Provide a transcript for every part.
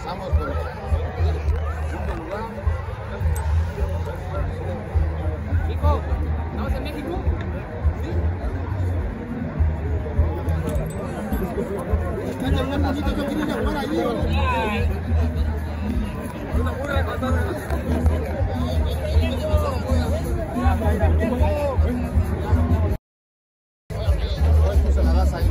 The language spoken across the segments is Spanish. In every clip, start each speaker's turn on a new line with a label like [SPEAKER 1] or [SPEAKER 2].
[SPEAKER 1] Pasamos por el segundo lugar.
[SPEAKER 2] Hijo, ¿estamos en México?
[SPEAKER 1] Se la das ahí.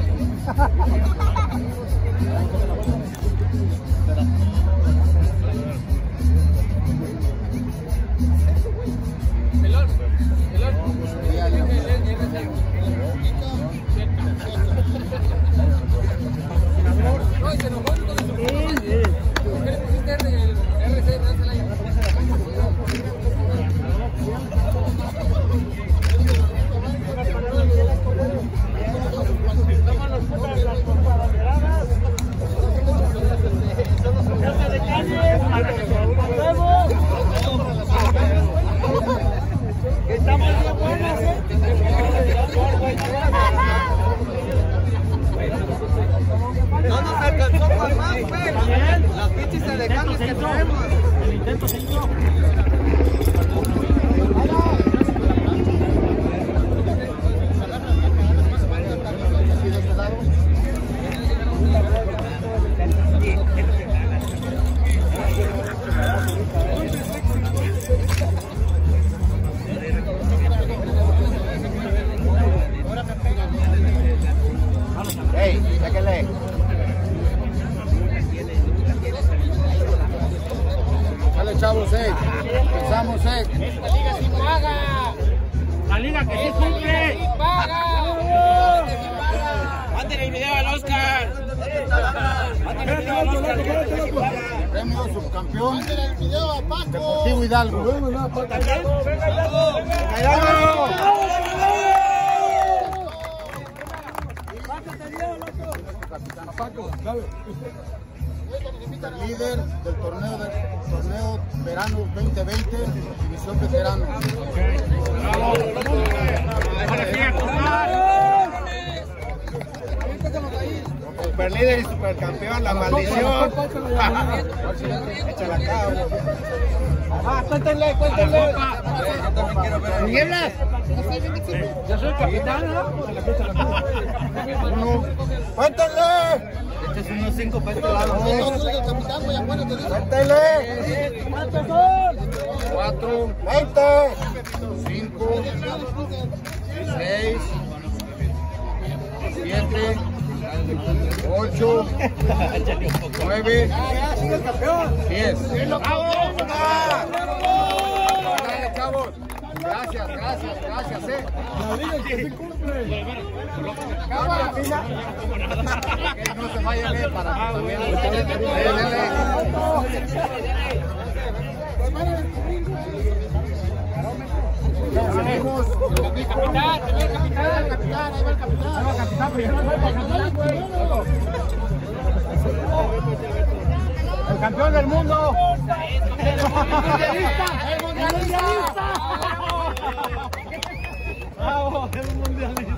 [SPEAKER 3] No nos alcanzó para más, güey. Las pinches de cambios que traemos. El intento se hizo.
[SPEAKER 1] Hey, sáquenle. Dale, chavos, empezamos,
[SPEAKER 2] La liga sí paga.
[SPEAKER 4] La liga que sí cumple.
[SPEAKER 2] Sí paga.
[SPEAKER 4] Manden el video al Oscar. Manden el video al Oscar.
[SPEAKER 1] Premio subcampeón
[SPEAKER 2] El video a Paco.
[SPEAKER 1] Deportivo Hidalgo. El líder del torneo verano 2020, división veterano.
[SPEAKER 3] Super líder y supercampeón, la maldición. Échala acá, cuéntenle. Yo también quiero ver.
[SPEAKER 4] ¿Nieblas? Yo soy el capitán, ¿no?
[SPEAKER 3] Cuéntenle.
[SPEAKER 4] Este es unos 5 para este lado.
[SPEAKER 3] Cuéntenle.
[SPEAKER 4] ¿Cuántos son?
[SPEAKER 1] 4,
[SPEAKER 3] 20.
[SPEAKER 1] 5, 6, 7, 8, 9, 10. Dale, chavos. Gracias. Que no se vayan para que también.
[SPEAKER 4] El campeón del mundo.
[SPEAKER 2] El mundialista.
[SPEAKER 4] Bravo, el mundialista.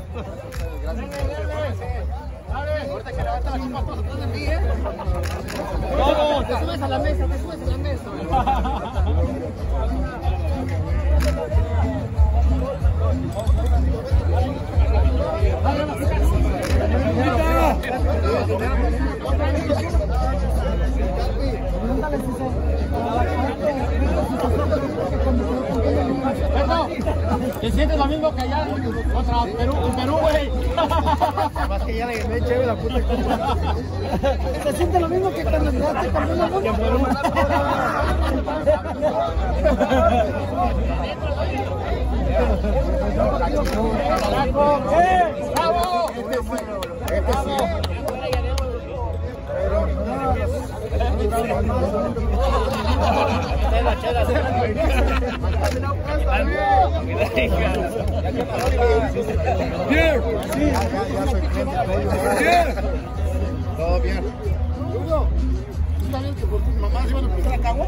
[SPEAKER 2] Ahorita que levanta la copa todos atrás de mí, Te subes a la mesa,
[SPEAKER 4] ¿Te sientes lo mismo que allá contra Perú, güey?
[SPEAKER 3] Más que ya le gané chévere la puta copa.
[SPEAKER 4] ¿Se siente lo mismo que cuando quedaste campeón del mundo?
[SPEAKER 2] ¡Bravo!
[SPEAKER 1] Este sí.
[SPEAKER 4] Bien, sí.
[SPEAKER 1] Todo bien.
[SPEAKER 2] ¿Tú también por tus mamás iban a empezar a cagua?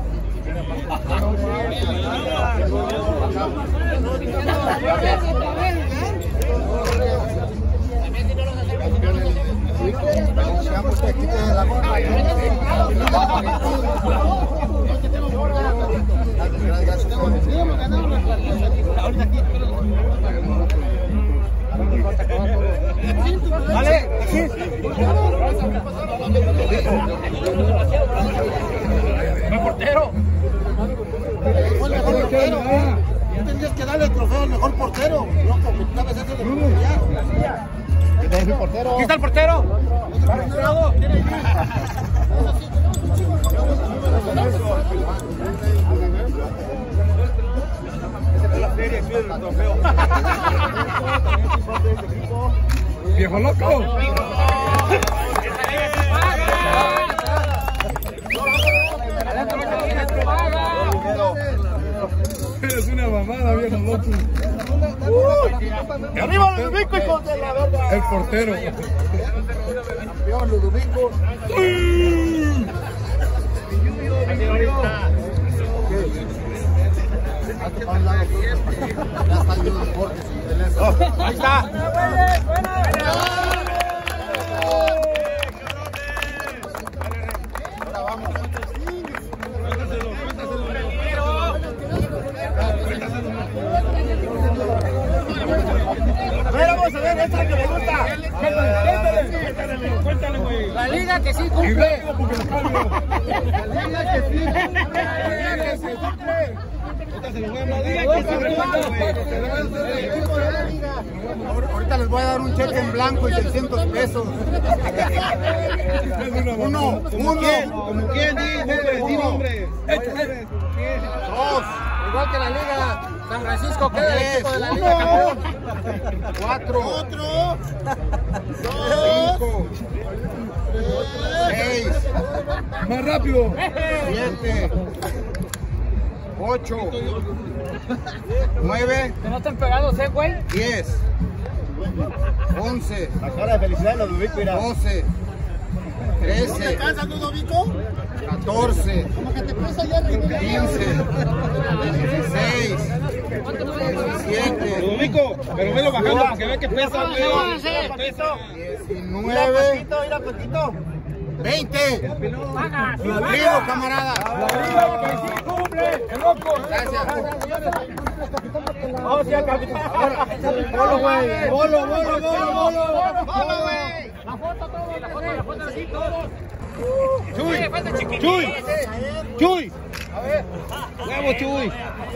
[SPEAKER 1] Sigamos aquí de la gorra.
[SPEAKER 3] Dale, aquí. ¡Va portero!
[SPEAKER 2] Fue el mejor portero. Tú tendrías que darle el trofeo al mejor portero. Loco, que tal vez ese de mundial.
[SPEAKER 1] ¿Quién es el portero?
[SPEAKER 3] ¿Aquí está el portero?
[SPEAKER 5] ¡Viejo loco! Es una mamada, viejo loco.
[SPEAKER 2] ¡Arriba Ludovico, hijos de la verga!
[SPEAKER 5] El portero.
[SPEAKER 2] Campeón Ludovico.
[SPEAKER 3] Ahí está. A ver, vamos a ver, esta es la que me gusta.
[SPEAKER 5] Cuéntale, güey.
[SPEAKER 3] La liga que sí cumple.
[SPEAKER 2] La liga que sí.
[SPEAKER 1] Ahorita les voy a dar un cheque en blanco y 600 pesos. Uno.
[SPEAKER 3] ¿Como quién? Di nombre.
[SPEAKER 1] Dos. Igual que la liga. San Francisco queda el equipo de la liga campeón. 4. 5. 6.
[SPEAKER 5] Más rápido.
[SPEAKER 1] 7. 8. 9.
[SPEAKER 3] Que no estén pegados, güey.
[SPEAKER 1] 10. 11.
[SPEAKER 2] La cara de felicidad de Ludovico, mira.
[SPEAKER 1] 12. 13.
[SPEAKER 2] ¿Cansas, Ludovico?
[SPEAKER 1] 14.
[SPEAKER 2] Como que te pesa ya, Rey.
[SPEAKER 1] 15. 16. 17.
[SPEAKER 5] Ludovico, pero velo bajando para que vea que pesa, güey.
[SPEAKER 1] 19.
[SPEAKER 2] Mira, Paquito.
[SPEAKER 1] 20. Cumplido, camarada. Gracias.
[SPEAKER 3] Vamos ya, capitán.
[SPEAKER 1] Bolo, güey. Bolo,
[SPEAKER 3] Bolo,
[SPEAKER 1] güey.
[SPEAKER 3] La foto así, todos.
[SPEAKER 5] Chuy.
[SPEAKER 1] A ver.
[SPEAKER 5] Huevo, Chuy.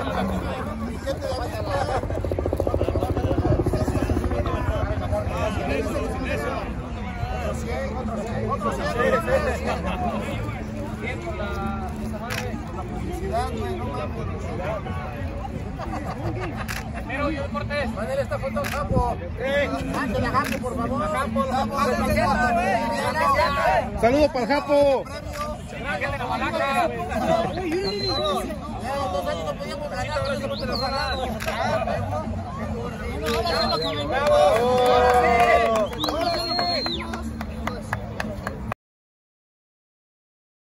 [SPEAKER 3] Pero yo, Cortés.
[SPEAKER 1] Mándale esta foto al Japo. Mándale a Japo, por favor.
[SPEAKER 5] Saludos para el Japo.
[SPEAKER 3] Ángel de la Balaca.
[SPEAKER 1] Dos años no podíamos ganar, pero no podemos ganar.